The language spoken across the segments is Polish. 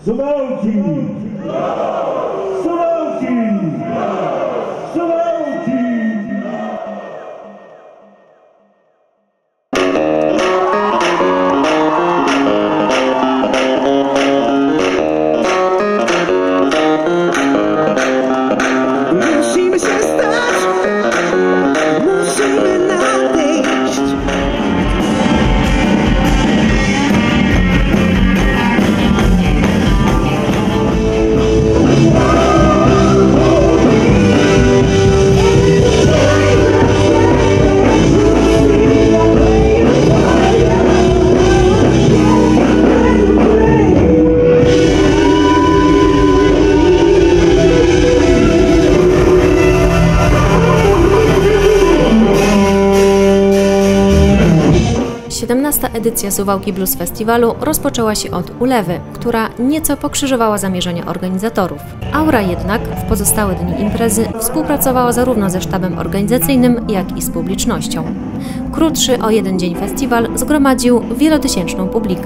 Suwałki! Suwałki! Suwałki! Musimy się stać, musimy nadejść. XVII edycja Suwałki Blues Festiwalu rozpoczęła się od ulewy, która nieco pokrzyżowała zamierzenia organizatorów. Aura jednak w pozostałe dni imprezy współpracowała zarówno ze sztabem organizacyjnym, jak i z publicznością. Krótszy o jeden dzień festiwal zgromadził wielotysięczną publikę.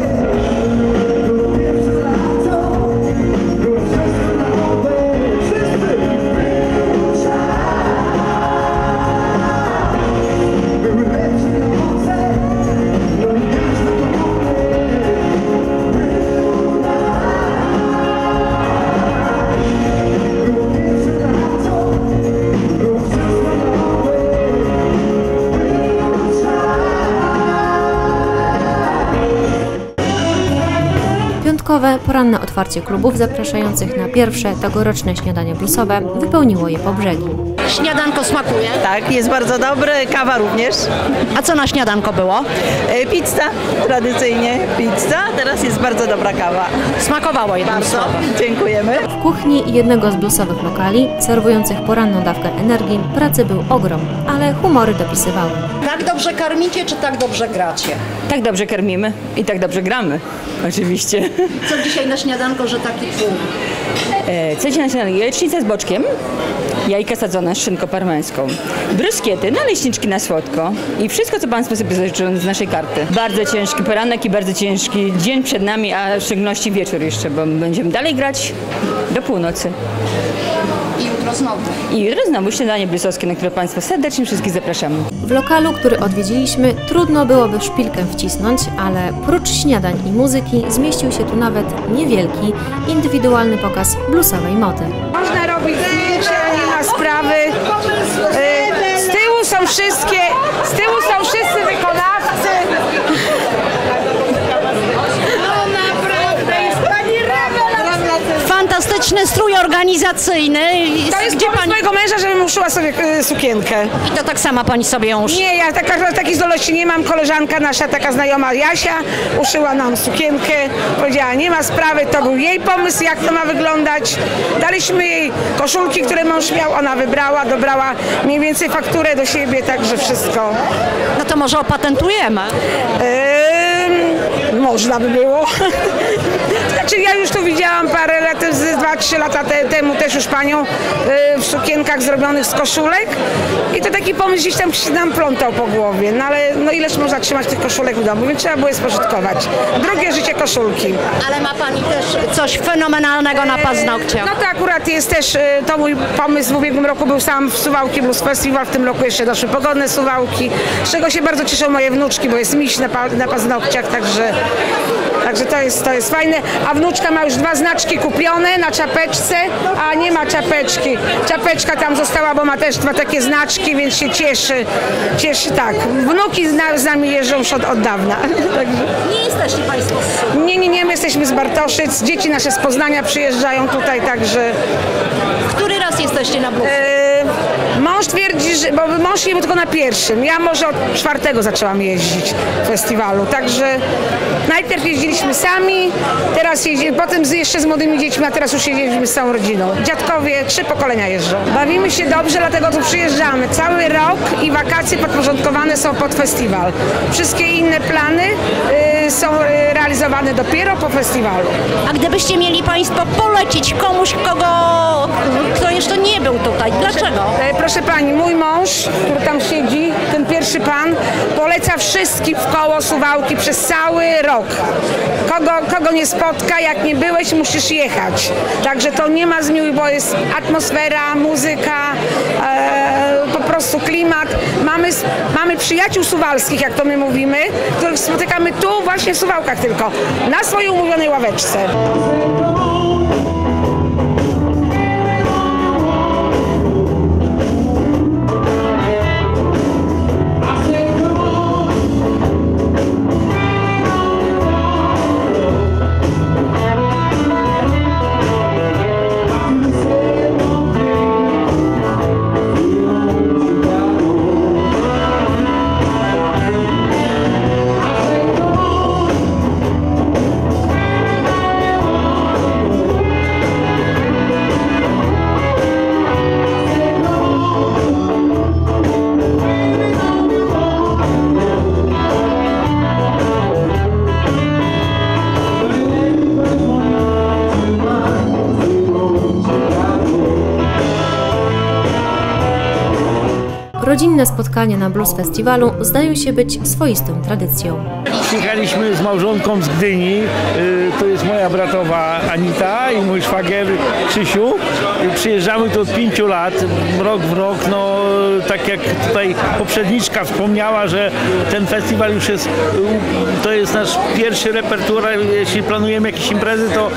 Piątkowe, poranne otwarcie klubów zapraszających na pierwsze tegoroczne śniadanie bluesowe wypełniło je po brzegi. Śniadanko smakuje? Tak, jest bardzo dobre, kawa również. A co na śniadanko było? Pizza, tradycyjnie pizza, teraz jest bardzo dobra kawa. Smakowało jednym Bardzo, słowem. dziękujemy. W kuchni jednego z bluesowych lokali, serwujących poranną dawkę energii, pracy był ogrom, ale humory dopisywały. Tak dobrze karmicie, czy tak dobrze gracie? Tak dobrze karmimy i tak dobrze gramy, oczywiście. Co dzisiaj na śniadanko, że taki tłum? Co dzisiaj na śniadanie? Jajecznica z boczkiem, jajka sadzone z szynką parmeńską, bruskiety, naleśniczki na słodko i wszystko, co Państwo sobie życzą z naszej karty. Bardzo ciężki poranek i bardzo ciężki dzień przed nami, a w szczególności wieczór jeszcze, bo będziemy dalej grać do północy. I jutro znowu. I jutro znowu śniadanie bluesowskie, na które Państwa serdecznie wszystkich zapraszamy. W lokalu, który odwiedziliśmy, trudno byłoby szpilkę wcisnąć, ale prócz śniadań i muzyki zmieścił się tu nawet niewielki, indywidualny pokaz bluesowej mody. Można robić zdjęcia, nie ma sprawy. Z tyłu są wszyscy wykonawcy. No naprawdę, jest pani rewelacyjna. Fantastyczny strój organizacyjny. To jest Gdzie pomysł pani... mojego męża, żebym uszyła sobie sukienkę. I to tak sama pani sobie ją uszy. Nie, ja takiej zdolności nie mam. Koleżanka nasza, taka znajoma Jasia, uszyła nam sukienkę. Powiedziała, nie ma sprawy, to był jej pomysł, jak to ma wyglądać. Daliśmy jej koszulki, które mąż miał, ona wybrała, dobrała mniej więcej fakturę do siebie, także wszystko. No to może opatentujemy. Można by było. Znaczy ja już tu widziałam parę lat, 2-3 lata temu też już panią w sukienkach zrobionych z koszulek i to taki pomysł gdzieś tam się nam plątał po głowie, no ale no ileż można trzymać tych koszulek w domu, więc trzeba było je spożytkować. Drugie życie koszulki. Ale ma pani też coś fenomenalnego na paznokciach. No to akurat jest też, to mój pomysł w ubiegłym roku był sam w Suwałki Blues Festival, w tym roku jeszcze doszły pogodne Suwałki, z czego się bardzo cieszą moje wnuczki, bo jest miś na paznokciach, także to jest fajne, a wnuczka ma już 2 znaczki kupione na czapeczce, a nie ma czapeczki. Czapeczka tam została, bo ma też 2 takie znaczki, więc się cieszy tak. Wnuki z nami jeżdżą już od dawna. Nie jesteście państwo z Nie, my jesteśmy z Bartoszyc, dzieci nasze z Poznania przyjeżdżają tutaj, także... Który raz jesteście na blues? Mąż twierdzi, że, bo mąż nie był tylko na pierwszym, ja może od 4. zaczęłam jeździć w festiwalu, także najpierw jeździliśmy sami, teraz jeździmy, potem jeszcze z młodymi dziećmi, a teraz już jeździmy z całą rodziną. Dziadkowie 3 pokolenia jeżdżą. Bawimy się dobrze, dlatego tu przyjeżdżamy. Cały rok i wakacje podporządkowane są pod festiwal. Wszystkie inne plany są realizowane dopiero po festiwalu. A gdybyście mieli państwo polecić komuś, kto jeszcze nie był tutaj, dlaczego? Proszę proszę pani, mój mąż, który tam siedzi, ten pierwszy pan, poleca wszystkim w koło Suwałki przez cały rok. Kogo nie spotka, jak nie byłeś, musisz jechać. Także to nie ma zmiłuj, bo jest atmosfera, muzyka, po prostu klimat. Mamy przyjaciół suwalskich, jak to my mówimy, których spotykamy tu właśnie w Suwałkach tylko, na swojej umówionej ławeczce. Rodzinne spotkania na Blues Festiwalu zdają się być swoistą tradycją. Przyjechaliśmy z małżonką z Gdyni, to jest moja bratowa Anita i mój szwagier Krzysiu. Przyjeżdżamy tu od 5 lat, rok w rok, no tak jak tutaj poprzedniczka wspomniała, że ten festiwal już jest, to jest nasz pierwszy repertuar, jeśli planujemy jakieś imprezy, to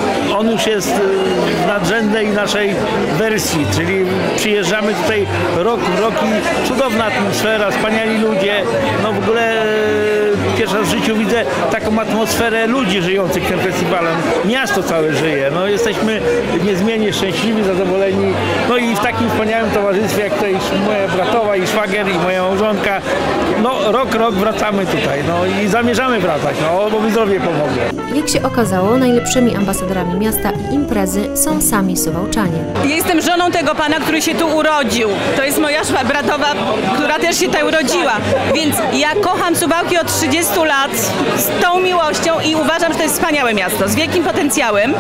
on już jest w nadrzędnej naszej wersji, czyli przyjeżdżamy tutaj rok w rok i cudowna atmosfera, wspaniali ludzie, no w ogóle pierwszy raz w życiu widzę taką atmosferę ludzi żyjących tym festiwalem. Miasto całe żyje, no jesteśmy niezmiennie szczęśliwi, zadowoleni, no i w takim wspaniałym towarzystwie jak tutaj moja bratowa i szwagier i moja małżonka, no rok wracamy tutaj, no i zamierzamy wracać, no bo mi zdrowie pomoże. Jak się okazało, najlepszymi ambasadorami miasta i imprezy są sami Suwałczanie. Jestem żoną tego pana, który się tu urodził. To jest moja bratowa, która też się tutaj urodziła. Więc ja kocham Suwałki od 30 lat z tą miłością i uważam, że to jest wspaniałe miasto z wielkim potencjałem.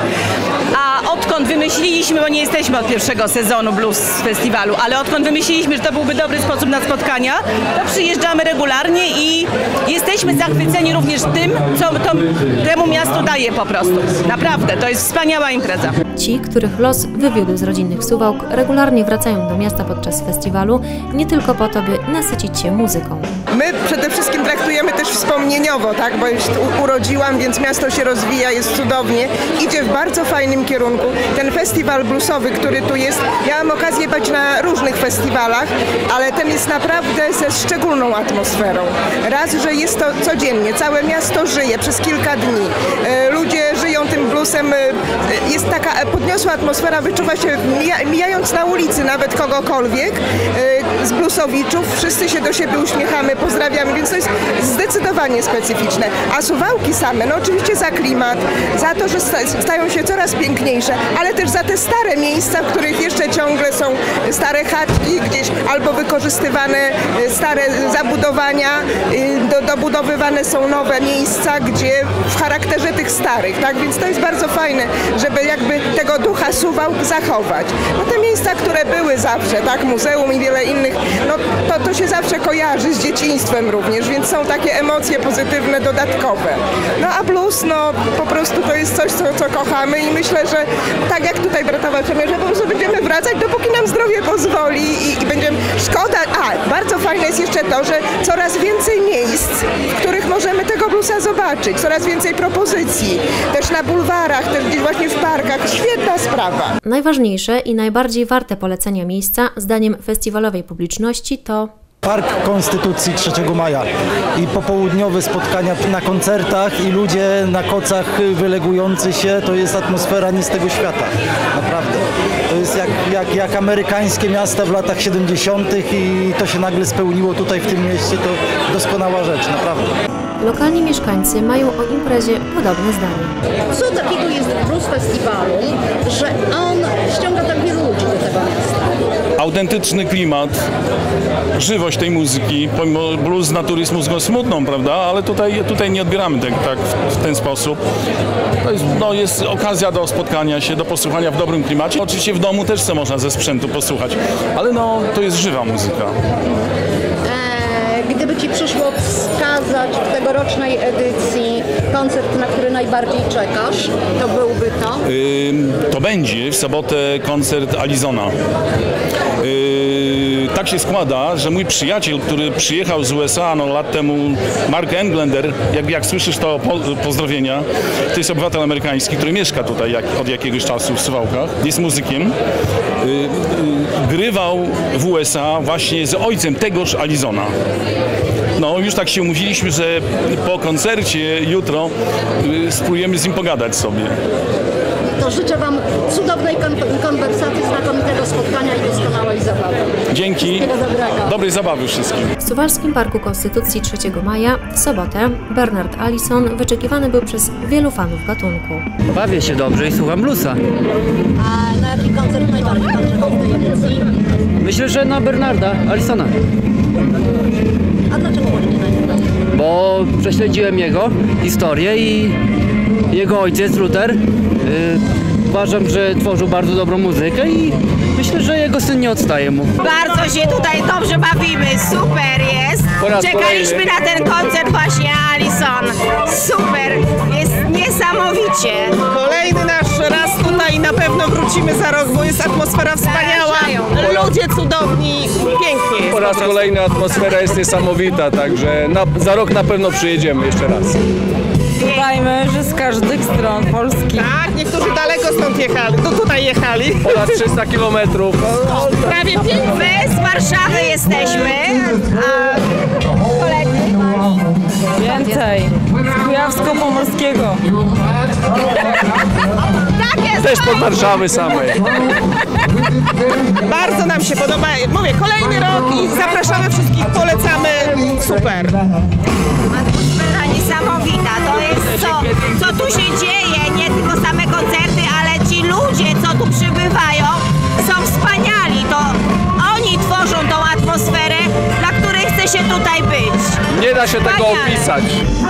A odkąd wymyśliliśmy, bo nie jesteśmy od pierwszego sezonu Blues Festiwalu, ale odkąd wymyśliliśmy, że to byłby dobry sposób na spotkania, to przyjeżdżamy regularnie i jesteśmy zachwyceni również tym, co temu miastu daje po prostu. Naprawdę, to jest wspaniała impreza. Ci, których los wywiódł z rodzinnych Suwałk, regularnie wracają do miasta podczas festiwalu, nie tylko po to, by nasycić się muzyką. My przede wszystkim traktujemy też wspomnieniowo, tak, bo już tu urodziłam, więc miasto się rozwija, jest cudownie, idzie w bardzo fajnym kierunku. Ten festiwal bluesowy, który tu jest, miałam okazję być na różnych festiwalach, ale ten jest naprawdę ze szczególną atmosferą. Raz, że jest to codziennie, całe miasto żyje przez kilka dni. Ludzie żyją tym bluesem, jest taka podniosła atmosfera, wyczuwa się mijając na ulicy nawet kogokolwiek z bluesowiczów, wszyscy się do siebie uśmiechamy, pozdrawiamy, więc to jest zdecydowanie specyficzne. A Suwałki same, no oczywiście za klimat, za to, że stają się coraz piękniejsze, ale też za te stare miejsca, w których jeszcze ciągle są stare chatki, gdzieś albo wykorzystywane stare zabudowania, dobudowywane są nowe miejsca, gdzie w charakterze tych starych, tak? Więc to jest bardzo fajne, żeby jakby tego ducha Suwałk zachować. No te miejsca, które były zawsze, tak? Muzeum i wiele innych, no to się zawsze kojarzy z dzieciństwem również, więc są takie emocje pozytywne, dodatkowe. No a blues, no po prostu to jest coś, co kochamy i myślę, że tak jak tutaj bratowa przemierza, po prostu będziemy wracać, dopóki nam zdrowie pozwoli i będziemy... Szkoda, bardzo fajne jest jeszcze to, że coraz więcej miejsc, w których możemy tego bluesa zobaczyć, coraz więcej propozycji, też na bulwarach, też gdzieś właśnie w parkach, świetna sprawa. Najważniejsze i najbardziej warte polecenia miejsca, zdaniem festiwalowej publiczności, to Park Konstytucji 3 maja i popołudniowe spotkania na koncertach i ludzie na kocach wylegujący się, to jest atmosfera nie z tego świata, naprawdę. To jest jak amerykańskie miasta w latach 70. i to się nagle spełniło tutaj w tym mieście, to doskonała rzecz, naprawdę. Lokalni mieszkańcy mają o imprezie podobne zdanie. Co takiego jest w Blues Festiwalu, że on ściąga tak wielu ludzi do tego miasta? autentyczny klimat, żywość tej muzyki, pomimo blues z natury jest muzyką smutną, prawda, ale tutaj nie odbieramy tak w ten sposób. To jest okazja do spotkania się, do posłuchania w dobrym klimacie. Oczywiście w domu też co można ze sprzętu posłuchać, ale to jest żywa muzyka. Gdyby Ci przyszło wskazać w tegorocznej edycji koncert, na który najbardziej czekasz, to byłby to? To będzie w sobotę koncert Alizona. Tak się składa, że mój przyjaciel, który przyjechał z USA lat temu, Mark Englander, jak słyszysz to pozdrowienia, to jest obywatel amerykański, który mieszka tutaj od jakiegoś czasu w Suwałkach, jest muzykiem, grywał w USA właśnie z ojcem tegoż Alizona. Już tak się umówiliśmy, że po koncercie jutro spróbujemy z nim pogadać sobie. To życzę Wam cudownej konwersacji, znakomitego spotkania i doskonałej zabawy. Dzięki. Wszystkiego dobrego. Dobrej zabawy wszystkim. W Suwalskim Parku Konstytucji 3 maja w sobotę Bernard Allison wyczekiwany był przez wielu fanów gatunku. Bawię się dobrze i słucham bluesa. A na jaki koncert najbardziej Pan czekał w tej edycji? Myślę, że na Bernarda Allisona. A dlaczego właśnie na niego? Bo prześledziłem jego historię i jego ojciec, Luther, uważam, że tworzył bardzo dobrą muzykę i myślę, że jego syn nie odstaje mu. Bardzo się tutaj dobrze bawimy, super jest. Czekaliśmy na ten koncert właśnie Allison. Super, jest niesamowicie. Kolejny nasz raz tutaj, na pewno wrócimy za rok, bo jest atmosfera wspaniała, ludzie cudowni, pięknie jest. Po raz kolejny atmosfera jest niesamowita, także za rok na pewno przyjedziemy jeszcze raz. Dodajmy, że z każdych stron Polski. Tak, niektórzy daleko stąd jechali, tutaj jechali. Ponad 300 kilometrów. Prawie 5. My z Warszawy jesteśmy, a koledzy? Więcej. Z Kujawsko-Pomorskiego. Tak jest. Też pod Warszawy samej. Bardzo nam się podoba, mówię, kolejny rok i zapraszamy wszystkich, polecamy, super. Atmosfera niesamowita, to jest co tu się dzieje, nie tylko same koncerty, ale ci ludzie, co tu przybywają, są wspaniali, to oni tworzą tą atmosferę, dla której chce się tutaj być. Nie da się tego opisać.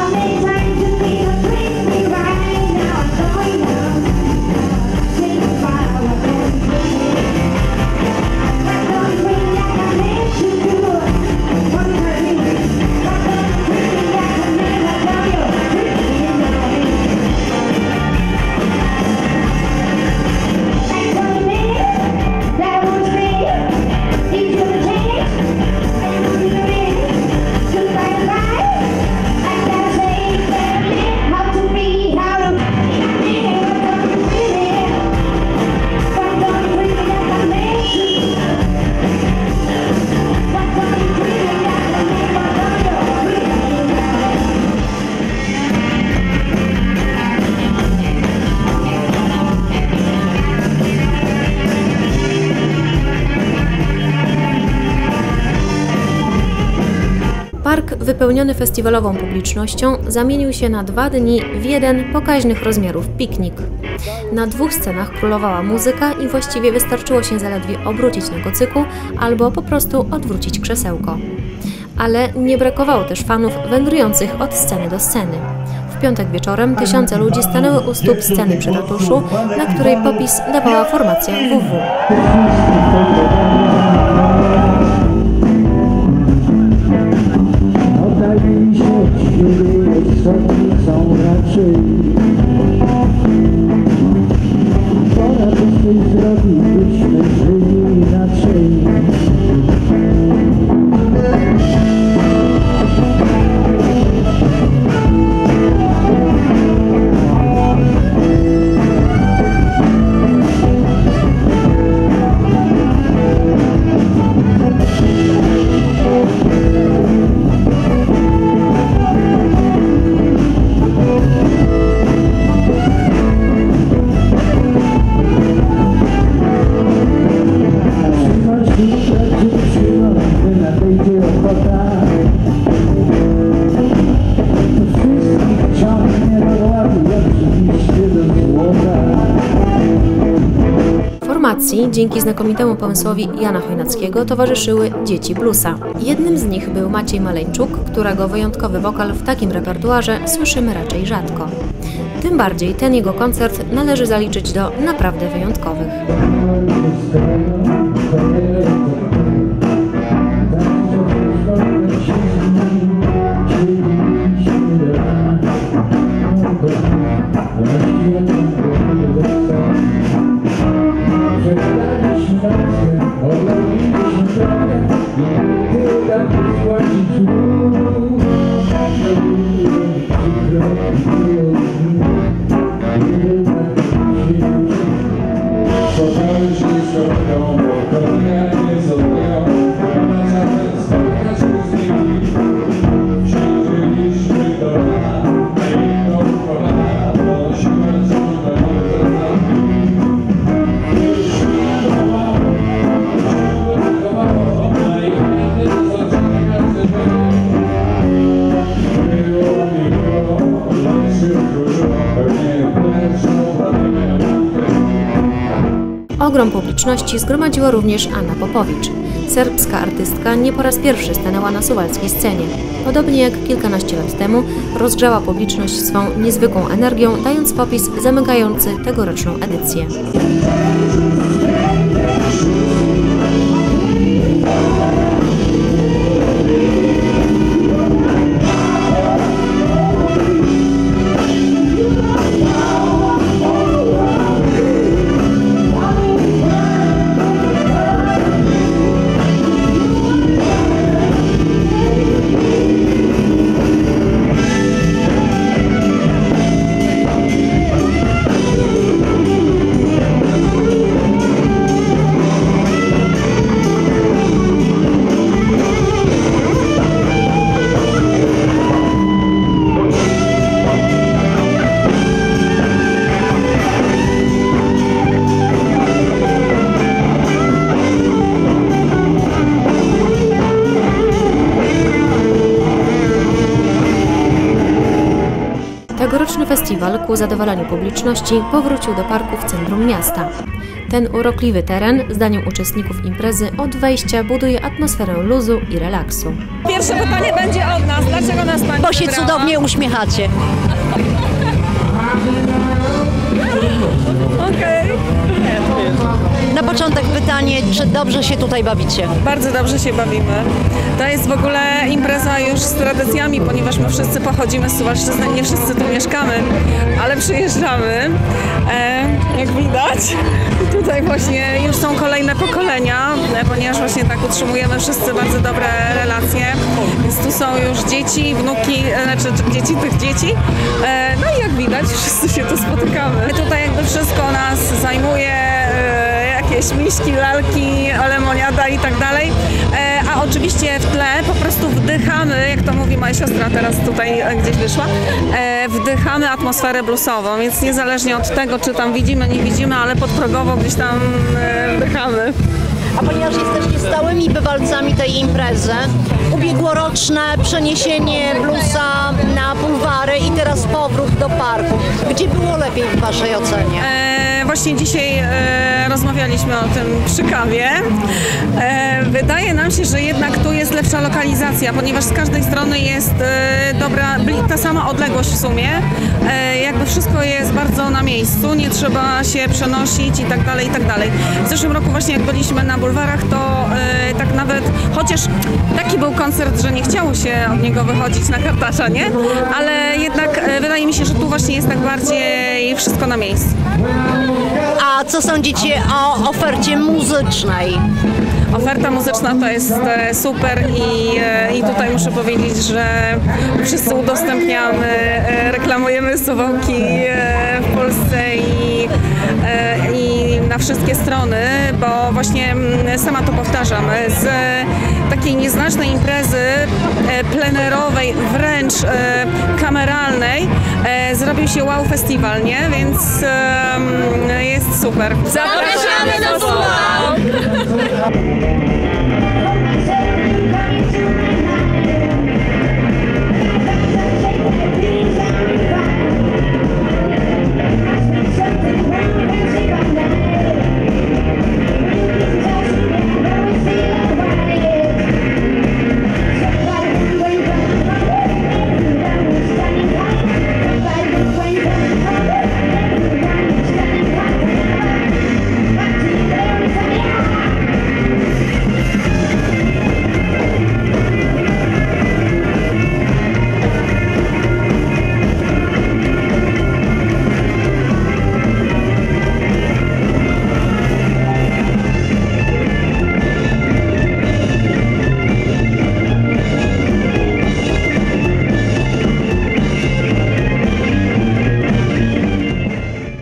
Park wypełniony festiwalową publicznością zamienił się na 2 dni w jeden pokaźnych rozmiarów piknik. Na 2 scenach królowała muzyka i właściwie wystarczyło się zaledwie obrócić na kocyku albo po prostu odwrócić krzesełko. Ale nie brakowało też fanów wędrujących od sceny do sceny. W piątek wieczorem tysiące ludzi stanęły u stóp sceny przy ratuszu, na której popis dawała formacja WW. Pora by coś zrobić, byśmy żyli inaczej. animacji dzięki znakomitemu pomysłowi Jana Chojnackiego towarzyszyły Dzieci Bluesa. Jednym z nich był Maciej Maleńczuk, którego wyjątkowy wokal w takim repertuarze słyszymy raczej rzadko. Tym bardziej ten jego koncert należy zaliczyć do naprawdę wyjątkowych. Ogrom publiczności zgromadziła również Anna Popowicz. Serbska artystka nie po raz pierwszy stanęła na suwalskiej scenie. Podobnie jak kilkanaście lat temu rozgrzała publiczność swą niezwykłą energią, dając popis zamykający tegoroczną edycję. Tegoroczny festiwal ku zadowoleniu publiczności powrócił do parku w centrum miasta. Ten urokliwy teren, zdaniem uczestników imprezy, od wejścia buduje atmosferę luzu i relaksu. Pierwsze pytanie będzie od nas. Dlaczego nas Pani Bo się wybrała? cudownie uśmiechacie. Okej. Na początek pytanie, czy dobrze się tutaj bawicie? Bardzo dobrze się bawimy. To jest w ogóle impreza już z tradycjami, ponieważ my wszyscy pochodzimy z Suwalszczyzny, nie wszyscy tu mieszkamy, ale przyjeżdżamy. Jak widać, tutaj właśnie już są kolejne pokolenia, ponieważ właśnie tak utrzymujemy wszyscy bardzo dobre relacje. Więc tu są już dzieci, wnuki, znaczy dzieci tych dzieci. No i jak widać, wszyscy się tu spotykamy. Tutaj jakby wszystko nas zajmuje, jakieś miśki, lalki, lemoniada i tak dalej. A oczywiście w tle po prostu wdychamy, jak to mówi moja siostra teraz tutaj gdzieś wyszła, wdychamy atmosferę bluesową, więc niezależnie od tego, czy tam widzimy, nie widzimy, ale podprogowo gdzieś tam wdychamy. A ponieważ jesteście stałymi bywalcami tej imprezy, ubiegłoroczne przeniesienie bluesa na bulwary i teraz powrót do parku. Gdzie było lepiej w Waszej ocenie? Właśnie dzisiaj rozmawialiśmy o tym przy kawie. Wydaje nam się, że jednak tu jest lepsza lokalizacja, ponieważ z każdej strony jest dobra, ta sama odległość w sumie. Jakby wszystko jest bardzo na miejscu, nie trzeba się przenosić i tak dalej, i tak dalej. W zeszłym roku właśnie jak byliśmy na bulwarach, to tak nawet, chociaż taki był koncert, że nie chciało się od niego wychodzić na Kartasza, nie? Ale jednak wydaje mi się, że tu właśnie jest tak bardziej wszystko na miejscu. A co sądzicie o ofercie muzycznej? Oferta muzyczna to jest super i tutaj muszę powiedzieć, że wszyscy udostępniamy, reklamujemy Suwałki w Polsce i na wszystkie strony, bo właśnie sama to powtarzam, z takiej nieznacznej imprezy plenerowej, wręcz kameralnej zrobił się wow festiwal, nie? Więc jest super. Zapraszamy do Suwałk!